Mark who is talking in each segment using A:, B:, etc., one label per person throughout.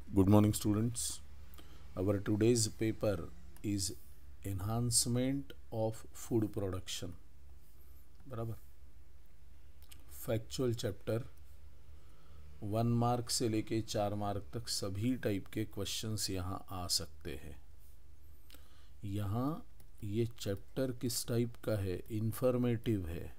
A: Good morning, students. Our today's paper is enhancement of food production. बराबर factual chapter 1 mark से लेके 4 mark तक सभी टाइप के क्वेश्चंस यहाँ आ सकते हैं। यहाँ ये चैप्टर किस टाइप का है, इंफॉर्मेटिव है,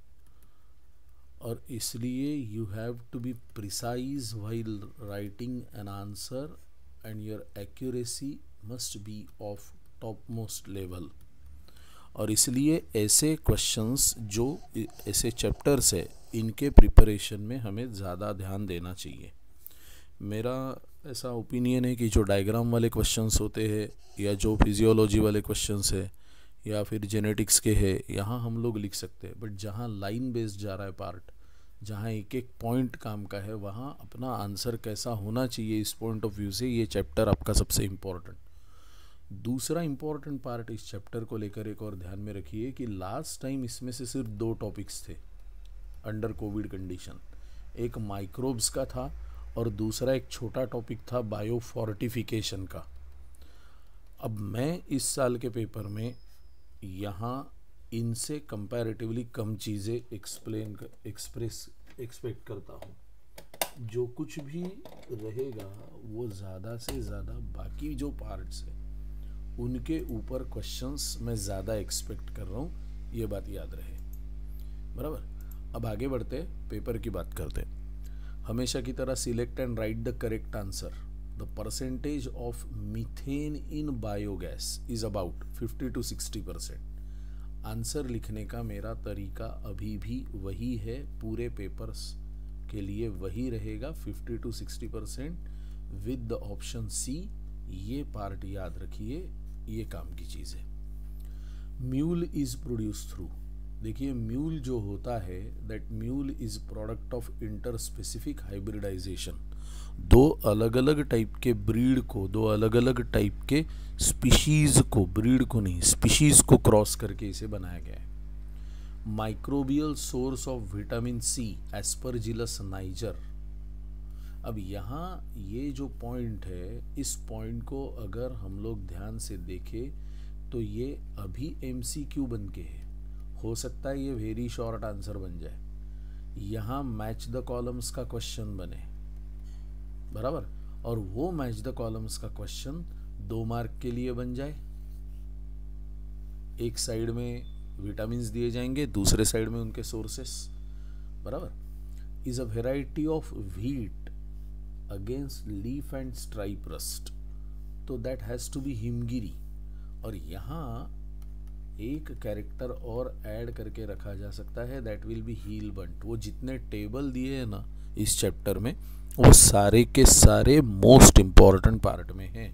A: और इसलिए you have to be precise while writing an answer and your accuracy must be of top most level. और इसलिए ऐसे क्वेश्चंस जो ऐसे चैप्टर्स है इनके प्रिपरेशन में हमें ज़्यादा ध्यान देना चाहिए। मेरा ऐसा ओपिनियन है कि जो डायग्राम वाले क्वेश्चंस होते हैं या जो फिजियोलॉजी वाले क्वेश्चंस है या फिर जेनेटिक्स के है, यहाँ हम लोग लिख सकते हैं, बट जहाँ लाइन बेस्ड जा रहा है पार्ट, जहाँ एक एक पॉइंट काम का है, वहाँ अपना आंसर कैसा होना चाहिए इस पॉइंट ऑफ व्यू से ये चैप्टर आपका सबसे इम्पोर्टेंट। दूसरा इम्पोर्टेंट पार्ट इस चैप्टर को लेकर एक और ध्यान में रखिए कि लास्ट टाइम इसमें से सिर्फ 2 टॉपिक्स थे अंडर कोविड कंडीशन। एक माइक्रोब्स का था और दूसरा एक छोटा टॉपिक था बायो फोर्टिफिकेशन का। अब मैं इस साल के पेपर में यहाँ इनसे कंपैरेटिवली कम चीज़ें एक्सपेक्ट करता हूँ। जो कुछ भी रहेगा वो ज़्यादा से ज़्यादा बाकी जो पार्ट्स है उनके ऊपर क्वेश्चंस मैं ज़्यादा एक्सपेक्ट कर रहा हूँ, ये बात याद रहे। बराबर, अब आगे बढ़ते पेपर की बात करते। हमेशा की तरह select and write the correct answer. The percentage of methane in biogas is about 50 to 60%। Answer लिखने का मेरा तरीका अभी भी वही है, पूरे पेपर्स के लिए वही रहेगा, 50 to 60% with the option C. ये पार्ट याद रखिए, ये काम की चीज़ है। म्यूल इज प्रोड्यूस थ्रू, देखिए म्यूल जो होता है that mule is product of inter specific hybridisation. 2 अलग अलग टाइप के ब्रीड को, 2 अलग अलग टाइप के स्पीशीज को, ब्रीड को नहीं स्पीशीज को क्रॉस करके इसे बनाया गया है। Microbial source of vitamin C Aspergillus niger. अब यहाँ ये जो पॉइंट है, इस पॉइंट को अगर हम लोग ध्यान से देखें तो ये अभी MCQ बन के है, हो सकता है ये वेरी शॉर्ट आंसर बन जाए। यहाँ मैच द कॉलम्स का क्वेश्चन बने, बराबर, और वो मैच द कॉलम्स का क्वेश्चन 2 मार्क के लिए बन जाए। एक साइड में विटामिन्स दिए जाएंगे, दूसरे साइड में उनके सोर्सेस, बराबर। Is a variety of wheat against leaf and stripe rust, तो that has to be Himgiri. और यहाँ एक कैरेक्टर और ऐड करके रखा जा सकता है, that will be hill bunt. वो जितने टेबल दिए हैं ना इस चैप्टर में, वो सारे के सारे मोस्ट इंपॉर्टेंट पार्ट में हैं,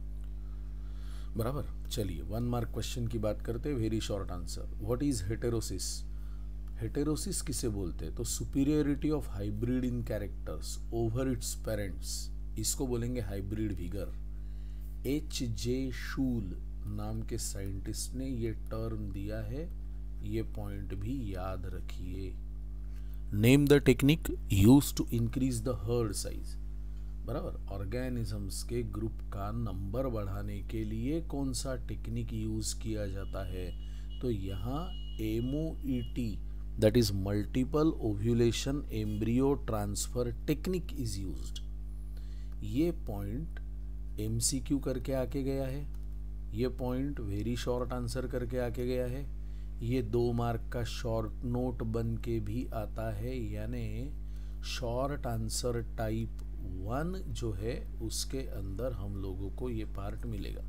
A: बराबर। चलिए 1 मार्क क्वेश्चन की बात करते हैं, very short answer. What is heterosis? Heterosis किसे बोलते हैं? तो superiority of hybrid in characters over its parents, इसको बोलेंगे हाइब्रिड विगर। H.J. शूल नाम के साइंटिस्ट ने ये टर्म दिया है, ये पॉइंट भी याद रखिए। Name the technique use to increase the herd size, बराबर। ऑर्गेनिजम्स के ग्रुप का नंबर बढ़ाने के लिए कौन सा टेक्निक यूज किया जाता है? तो यहाँ MOET, that is multiple ovulation embryo transfer technique is used. ये पॉइंट MCQ करके आके गया है, ये पॉइंट वेरी शॉर्ट आंसर करके आके गया है, ये 2 मार्क का शॉर्ट नोट बन के भी आता है, यानी शॉर्ट आंसर टाइप 1 जो है उसके अंदर हम लोगों को ये पार्ट मिलेगा।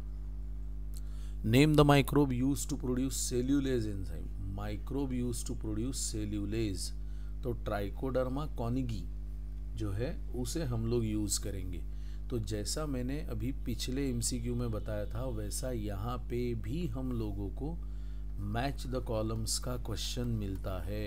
A: Name the microbe use to produce cellulase enzyme. Microbe use to produce cellulase, तो ट्राइकोडर्मा कॉनिगी जो है उसे हम लोग यूज करेंगे। तो जैसा मैंने अभी पिछले MCQ में बताया था, वैसा यहाँ पे भी हम लोगों को मैच द कॉलम्स का क्वेश्चन मिलता है,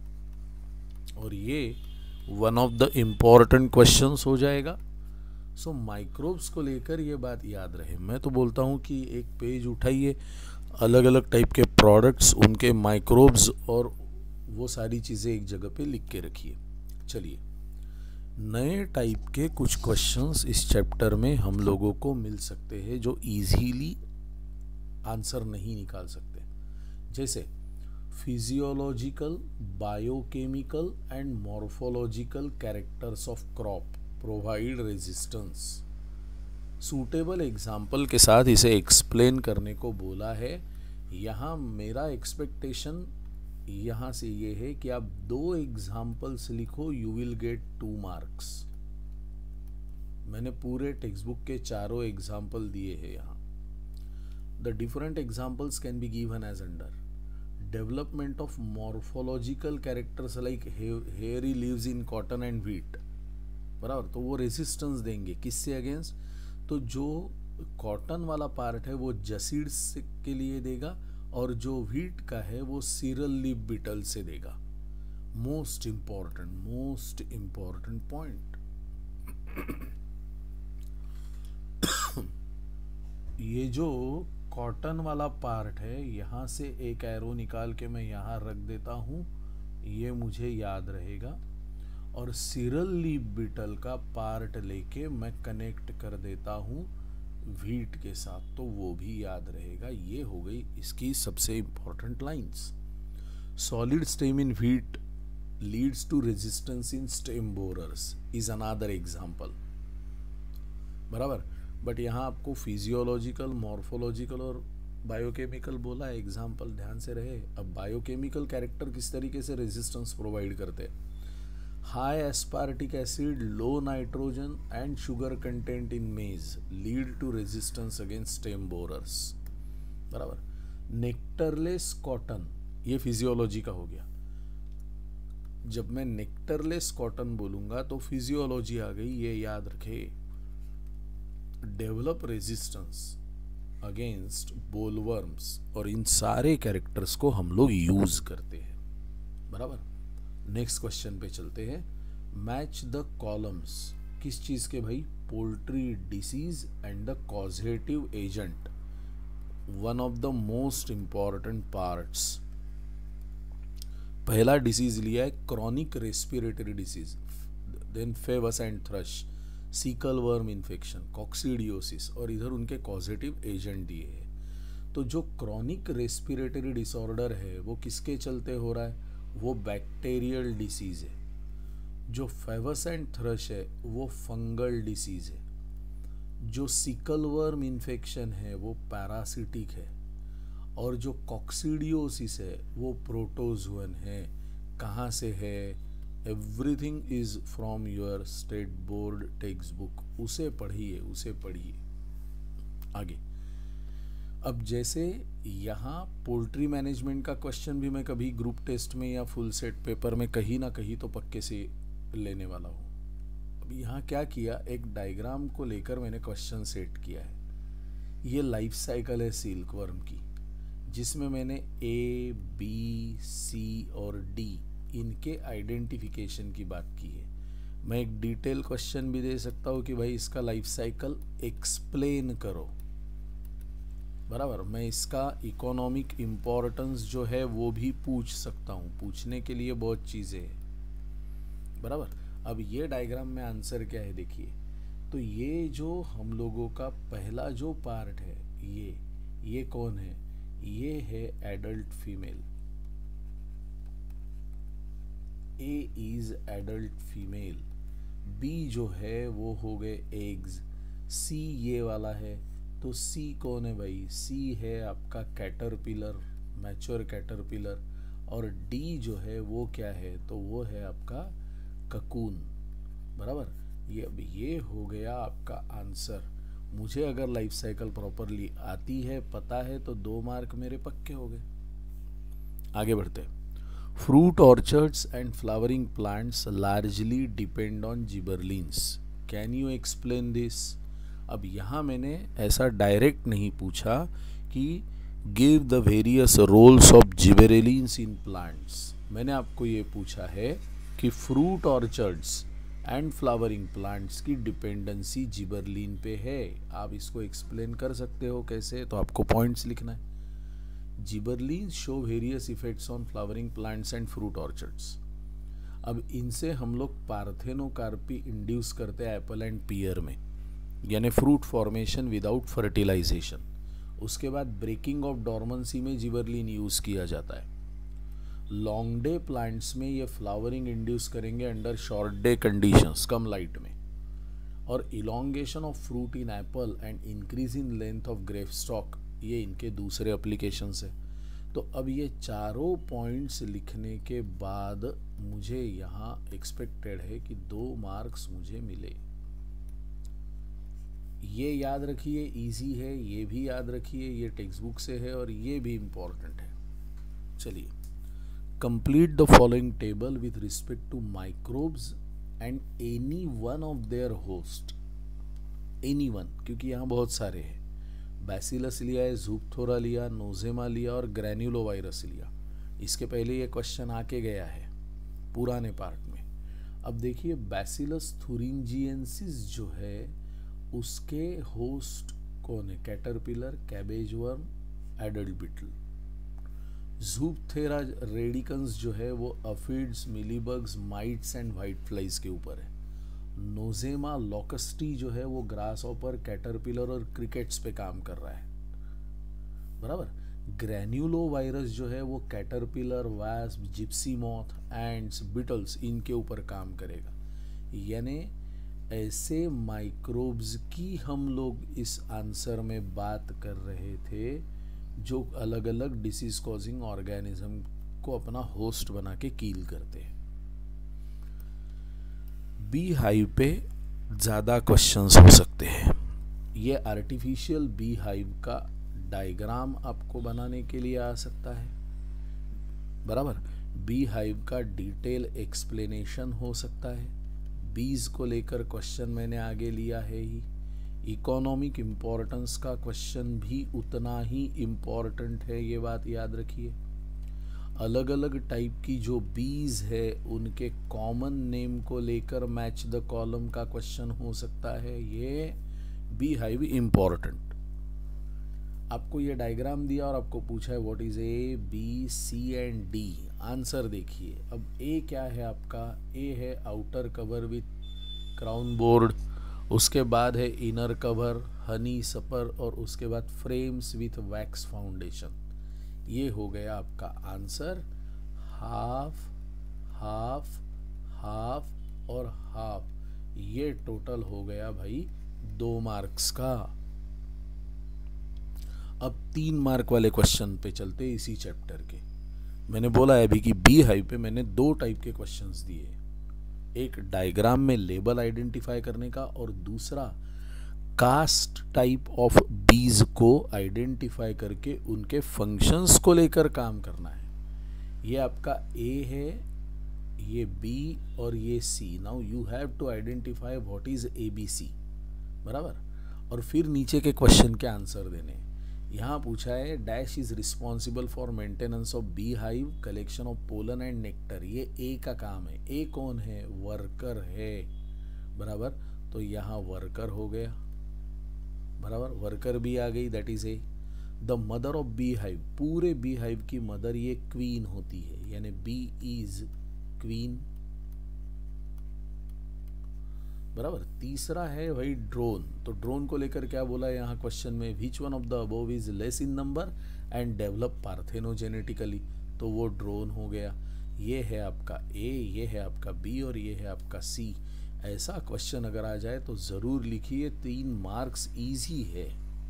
A: और ये one of the important questions हो जाएगा। सो माइक्रोब्स को लेकर ये बात याद रहे। मैं तो बोलता हूँ कि एक पेज उठाइए, अलग अलग टाइप के प्रोडक्ट्स, उनके माइक्रोब्स और वो सारी चीज़ें एक जगह पे लिख के रखिए। चलिए नए टाइप के कुछ क्वेश्चंस इस चैप्टर में हम लोगों को मिल सकते हैं जो इजीली आंसर नहीं निकाल सकते, जैसे physiological, biochemical and morphological characters of crop provide resistance. Suitable example के साथ इसे एक्सप्लेन करने को बोला है। यहाँ मेरा एक्सपेक्टेशन यहाँ से ये है कि आप 2 एग्जाम्पल्स लिखो, यू विल गेट 2 मार्क्स। मैंने पूरे टेक्स्ट बुक के 4 एग्जाम्पल दिए हैं यहाँ। The different examples can be given as under development of morphological characters like hairy leaves in cotton and wheat, बराबर। तो वो रेसिस्टेंस देंगे किससे अगेंस्ट? तो जो कॉटन वाला पार्ट है वो जसीड्स के लिए देगा और जो व्हीट का है वो सीरल लीफ बीटल से देगा। Most important point. ये जो कॉटन वाला पार्ट है, यहाँ से एक एरो निकाल के मैं यहाँ रख देता हूँ, ये मुझे याद रहेगा। और सीरल लीफ बीटल का पार्ट लेके मैं कनेक्ट कर देता हूँ व्हीट के साथ, तो वो भी याद रहेगा। ये हो गई इसकी सबसे important lines. Solid stem in wheat leads to resistance in stem borers is another example, बराबर। बट यहाँ आपको फिजियोलॉजिकल, मॉर्फोलॉजिकल और बायोकेमिकल बोला है, एग्जाम्पल ध्यान से रहे। अब बायोकेमिकल कैरेक्टर किस तरीके से रेजिस्टेंस प्रोवाइड करते हैं? High aspartic acid, low nitrogen and sugar content in maize lead to resistance against stem borers, बराबर। नेक्टरलेस कॉटन, ये फिजियोलॉजी का हो गया। जब मैं नेक्टरलेस कॉटन बोलूंगा तो फिजियोलॉजी आ गई, ये याद रखे। डेवलप रेजिस्टेंस अगेंस्ट बोलवर्म्स, और इन सारे कैरेक्टर्स को हम लोग यूज करते हैं, बराबर। नेक्स्ट क्वेश्चन पे चलते हैं। मैच द कॉलम्स, किस चीज के भाई? Poultry disease and the causative agent, one of the most important parts. पहला डिसीज लिया है chronic respiratory disease, then favus and thrush, caecal worm infection, coccidiosis, और इधर उनके कॉजेटिव एजेंट दिए हैं। तो जो क्रॉनिक रेस्पिरेटरी डिसऑर्डर है वो किसके चलते हो रहा है? वो बैक्टीरियल डिसीज है। जो फेवस एंड थ्रश है वो फंगल डिसीज है। जो सिकल वर्म इन्फेक्शन है वो पैरासिटिक है। और जो कॉक्सीडियोसिस है वो प्रोटोजुअन है। कहाँ से है? Everything is from your state board textbook, उसे पढ़िए। आगे, अब जैसे यहाँ पोल्ट्री मैनेजमेंट का क्वेश्चन भी मैं कभी ग्रुप टेस्ट में या फुल सेट पेपर में कहीं ना कहीं तो पक्के से लेने वाला हूँ। अब यहाँ क्या किया, एक डायग्राम को लेकर मैंने क्वेश्चन सेट किया है। ये लाइफ साइकिल है सिल्क वर्म की, जिसमें मैंने ए, बी, सी और डी इनके आइडेंटिफिकेशन की बात की है। मैं एक डिटेल क्वेश्चन भी दे सकता हूँ कि भाई इसका लाइफ साइकिल एक्सप्लेन करो, बराबर। मैं इसका इकोनॉमिक इम्पोर्टेंस जो है वो भी पूछ सकता हूँ, पूछने के लिए बहुत चीज़ें हैं, बराबर। अब ये डायग्राम में आंसर क्या है देखिए। तो ये जो हम लोगों का पहला जो पार्ट है, ये कौन है? ये है adult female. A is adult female. B जो है वो हो गए एग्स। सी ये वाला है, तो सी कौन है भाई? सी है आपका कैटरपिलर, मैच्योर कैटरपिलर। और डी जो है वो क्या है? तो वो है आपका ककून, बराबर। ये हो गया आपका आंसर। मुझे अगर लाइफ साइकिल प्रॉपरली आती है, पता है, तो 2 मार्क मेरे पक्के हो गए। आगे बढ़ते हैं। Fruit orchards and flowering plants largely depend on gibberellins, can you explain this? अब यहाँ मैंने ऐसा डायरेक्ट नहीं पूछा कि give the various roles of gibberellins in plants. मैंने आपको ये पूछा है कि fruit orchards and flowering plants की डिपेंडेंसी जिबरलिन पे है। आप इसको एक्सप्लेन कर सकते हो कैसे? तो आपको पॉइंट्स लिखना है। Gibberellins show various effects on flowering plants and fruit orchards. अब इनसे हम लोग पार्थेनोकार्पी इंड्यूस करते हैं एप्पल एंड पियर में, यानी फ्रूट फॉर्मेशन विदाउट फर्टिलाइजेशन। उसके बाद ब्रेकिंग ऑफ डॉर्मेंसी में जिबरलिन यूज़ किया जाता है। लॉन्ग डे प्लांट्स में ये फ्लावरिंग इंड्यूस करेंगे अंडर शॉर्ट डे कंडीशंस, कम लाइट में। और elongation of fruit in apple and increase in length of grape stock, ये इनके दूसरे एप्लीकेशंस है। तो अब ये चारों पॉइंट्स लिखने के बाद मुझे यहाँ एक्सपेक्टेड है कि 2 मार्क्स मुझे मिले। ये याद रखिए, इजी है, ये भी याद रखिए, ये टेक्स्ट बुक से है और ये भी इम्पॉर्टेंट है। चलिए, complete the following table with respect to microbes and any one of their host. Any one, क्योंकि यहाँ बहुत सारे हैं। बैसिलस लिया है, ज़ूपथोरा लिया, नोज़ेमा लिया और ग्रैन्युलोवायरस लिया। इसके पहले ये क्वेश्चन आके गया है पुराने पार्ट में। अब देखिए, बैसिलस थुरिंजिएंसिस जो है उसके होस्ट कौन है? Caterpillar, cabbage worm, adult beetle. Zoophthora radicans जो है वो aphids, mealybugs, mites and white flies के ऊपर है। नोज़ेमा लॉकस्टी जो है वो ग्रास ऑपर, कैटरपिलर और क्रिकेट्स पे काम कर रहा है, बराबर। ग्रैन्युलो वायरस जो है वो caterpillar, wasp, gypsy moth, ants, beetles, इनके ऊपर काम करेगा। यानी ऐसे माइक्रोब्स की हम लोग इस आंसर में बात कर रहे थे जो अलग अलग डिसीज कॉजिंग ऑर्गेनिज्म को अपना होस्ट बना के कील करते हैं। बी हाइव पे ज़्यादा क्वेश्चंस हो सकते हैं। ये आर्टिफिशियल बी हाइव का डायग्राम आपको बनाने के लिए आ सकता है, बराबर। बी हाइव का डिटेल एक्सप्लेनेशन हो सकता है। बीज को लेकर क्वेश्चन मैंने आगे लिया है ही। इकोनॉमिक इम्पोर्टेंस का क्वेश्चन भी उतना ही इम्पोर्टेंट है, ये बात याद रखिए। अलग अलग टाइप की जो बीज है उनके कॉमन नेम को लेकर मैच द कॉलम का क्वेश्चन हो सकता है। ये बी हाइव इम्पोर्टेंट। आपको ये डायग्राम दिया और आपको पूछा है what is A, B, C and D. Answer देखिए। अब ए क्या है आपका? ए है outer cover with crown board, उसके बाद है इनर कवर, हनी सपर, और उसके बाद फ्रेम्स विथ वैक्स फाउंडेशन। ये हो गया आपका आंसर। हाफ, हाफ, हाफ और हाफ, ये टोटल हो गया भाई 2 मार्क्स का। अब 3 मार्क वाले क्वेश्चन पे चलते इसी चैप्टर के। मैंने बोला है अभी कि बी हाइव पे मैंने 2 टाइप के क्वेश्चंस दिए, एक डायग्राम में लेबल आइडेंटिफाई करने का और दूसरा कास्ट टाइप ऑफ बीज को आइडेंटिफाई करके उनके फंक्शंस को लेकर काम करना है। ये आपका ए है, ये बी और ये C. Now you have to identify what is A B C, बराबर। और फिर नीचे के क्वेश्चन के आंसर देने। यहाँ पूछा है dash is responsible for maintenance of bee hive, collection of pollen and nectar. ये ए का काम है। ए कौन है? वर्कर है, बराबर। तो यहाँ वर्कर हो गया, बराबर। वर्कर भी आ गई, that is A. The mother of bee hive, पूरे बी हाइव की मदर ये क्वीन होती है, यानी बी इज क्वीन, बराबर। तीसरा है भाई ड्रोन। तो ड्रोन को लेकर क्या बोला है यहाँ क्वेश्चन में? Which one of the above is less in number and develop parthenogenetically, तो वो ड्रोन हो गया। ये है आपका ए, ये है आपका बी और ये है आपका सी। ऐसा क्वेश्चन अगर आ जाए तो ज़रूर लिखिए, 3 मार्क्स इजी है।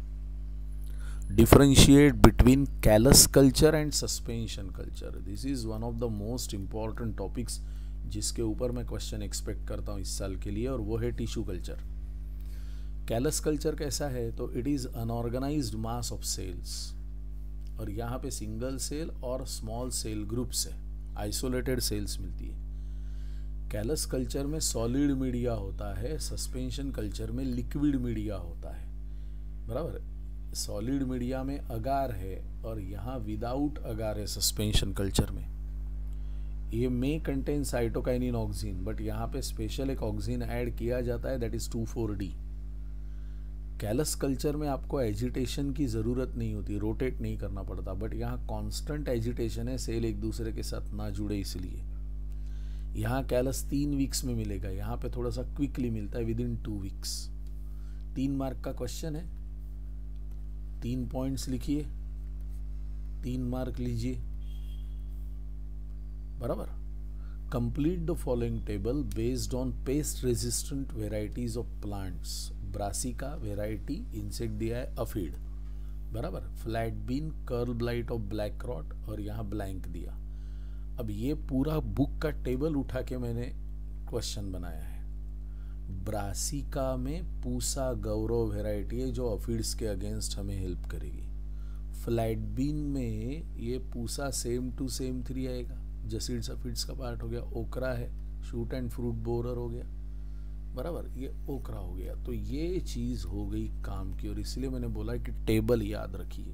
A: Differentiate between callus culture and suspension culture, this is one of the most important topics जिसके ऊपर मैं क्वेश्चन एक्सपेक्ट करता हूँ इस साल के लिए, और वो है टिश्यू कल्चर। कैलस कल्चर कैसा है? तो it is unorganised mass of cells, और यहाँ पे सिंगल सेल और स्मॉल सेल ग्रुप्स है, आइसोलेटेड सेल्स मिलती है। कैलस कल्चर में सॉलिड मीडिया होता है, सस्पेंशन कल्चर में लिक्विड मीडिया होता है, बराबर। सॉलिड मीडिया में अगार है और यहाँ विदाउट अगार है सस्पेंशन कल्चर में। ये में कंटेन साइटोकाइनिन ऑक्सिन, बट यहाँ पे स्पेशल एक ऑक्सिन ऐड किया जाता है, that is 2,4-D। Callus culture में आपको एजिटेशन की ज़रूरत नहीं होती, रोटेट नहीं करना पड़ता, बट यहाँ कांस्टेंट एजिटेशन है, सेल एक दूसरे के साथ ना जुड़े इसलिए। यहाँ कैलस 3 वीक्स में मिलेगा, यहाँ पे थोड़ा सा क्विकली मिलता है विद इन 2 वीक्स। 3 मार्क का क्वेश्चन है, 3 पॉइंट्स लिखिए, 3 मार्क लीजिए, बराबर। Complete the following table based on pest resistant varieties of plants. Brassica variety, insect दिया है अफीड, बराबर। Flat bean, curl blight of black rot, और यहाँ ब्लैंक दिया। अब ये पूरा बुक का टेबल उठा के मैंने क्वेश्चन बनाया है। ब्रासिका में पूसा गौरव वेराइटी है जो अफीड्स के अगेंस्ट हमें हेल्प करेगी। फ्लैट बीन में ये पूसा सेम टू सेम 3 आएगा, जसीड्स अफीड्स का पार्ट हो गया। ओकरा है, शूट एंड फ्रूट बोरर हो गया, बराबर, ये ओकरा हो गया। तो ये चीज़ हो गई काम की, और इसलिए मैंने बोला कि टेबल याद रखिए।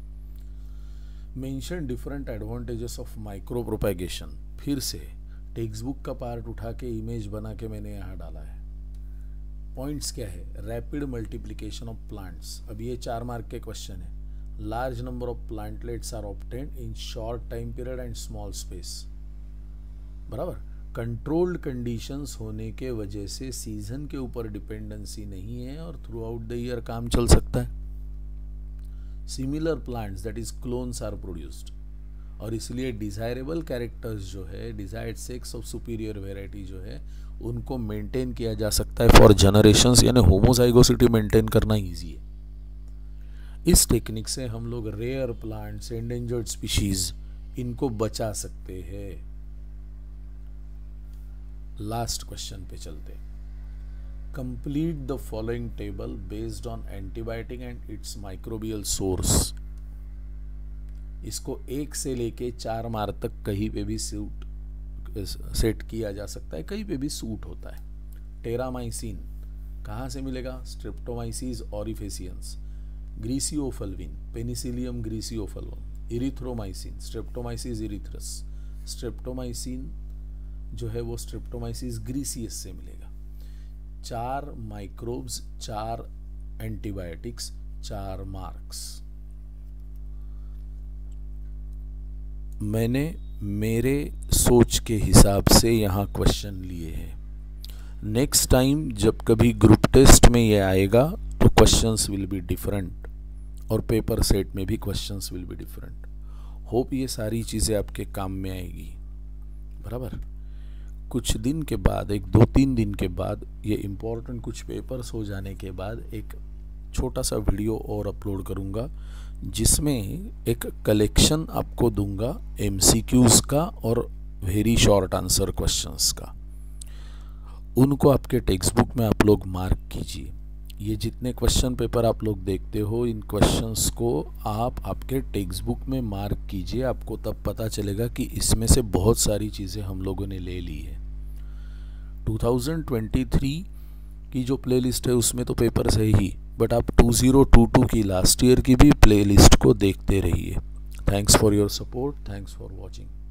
A: Mention different advantages of micro propagation. फिर से टेक्स्ट बुक का पार्ट उठा के इमेज बना के मैंने यहाँ डाला है। पॉइंट्स क्या है? Rapid multiplication of plants. अब ये 4 मार्क के क्वेश्चन है। Large number of plantlets are obtained in short time period and small space, बराबर। कंट्रोल्ड कंडीशंस होने के वजह से सीजन के ऊपर डिपेंडेंसी नहीं है और थ्रू आउट द ईयर काम चल सकता है। Similar plants that is clones are produced, और इसलिए डिजायरेबल कैरेक्टर्स जो है, desired sex of superior variety जो है, उनको मेंटेन किया जा सकता है फॉर जनरेशंस, यानी होमोजाइगोसिटी मेंटेन करना इजी है। इस टेक्निक से हम लोग रेयर प्लांट्स, एंडेंजर्ड स्पीशीज, इनको बचा सकते हैं। लास्ट क्वेश्चन पे चलते। Complete the following table based on antibiotic and its microbial source. इसको 1 से लेके 4 मार्क तक कहीं पे भी सेट किया जा सकता है, कहीं पे भी सूट होता है। टेरामाइसिन कहाँ से मिलेगा? Streptomyces aureofaciens, griseofulvin, Penicillium griseofulvum, erythromycin, Streptomyces erythraeus. Streptomycin जो है वो स्ट्रेप्टोमाइसिस ग्रीसियस से मिलेगा। 4 माइक्रोब्स, 4 एंटीबायोटिक्स, 4 मार्क्स। मैंने मेरे सोच के हिसाब से यहाँ क्वेश्चन लिए हैं। नेक्स्ट टाइम जब कभी ग्रुप टेस्ट में ये आएगा तो क्वेश्चंस विल बी डिफरेंट, और पेपर सेट में भी questions will be different. Hope ये सारी चीज़ें आपके काम में आएगी, बराबर। कुछ दिन के बाद, 1-2-3 दिन के बाद, ये इम्पोर्टेंट कुछ पेपर्स हो जाने के बाद एक छोटा सा वीडियो और अपलोड करूँगा, जिसमें एक कलेक्शन आपको दूंगा MCQs का और वेरी शॉर्ट आंसर क्वेश्चंस का। उनको आपके टेक्स्ट बुक में आप लोग मार्क कीजिए। ये जितने क्वेश्चन पेपर आप लोग देखते हो, इन क्वेश्चंस को आप आपके टेक्स्ट बुक में मार्क कीजिए। आपको तब पता चलेगा कि इसमें से बहुत सारी चीज़ें हम लोगों ने ले ली है। 2023 की जो प्लेलिस्ट है उसमें तो पेपर्स है ही, बट आप 2022 की लास्ट ईयर की भी प्लेलिस्ट को देखते रहिए। Thanks for your support, thanks for watching.